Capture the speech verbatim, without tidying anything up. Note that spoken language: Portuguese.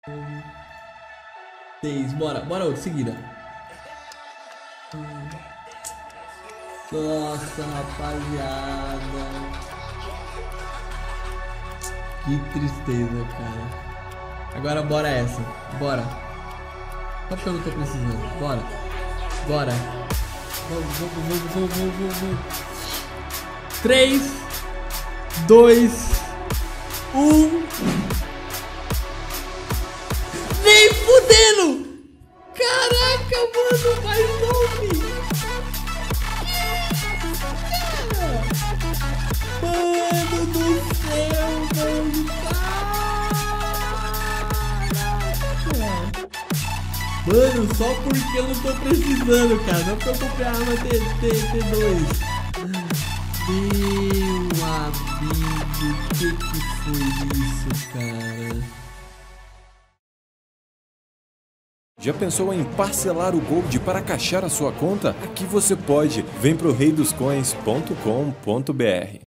Seis, bora, bora outro, seguida. Nossa, rapaziada. Que tristeza, cara. Agora bora essa, bora. Só porque eu não tô precisando, bora. Bora. Vamos, vamos, vamos, vamos, vamos, vamos. três, dois, um. Nem fudendo! Caraca, mano, mais nove! Mano do céu, mano! Caraca! Mano, só porque eu não tô precisando, cara. Não porque eu comprei a arma T dois. Meu amigo, o que que foi isso, cara? Já pensou em parcelar o Gold para caixar a sua conta? Aqui você pode. Vem pro rei dos coins ponto com ponto br.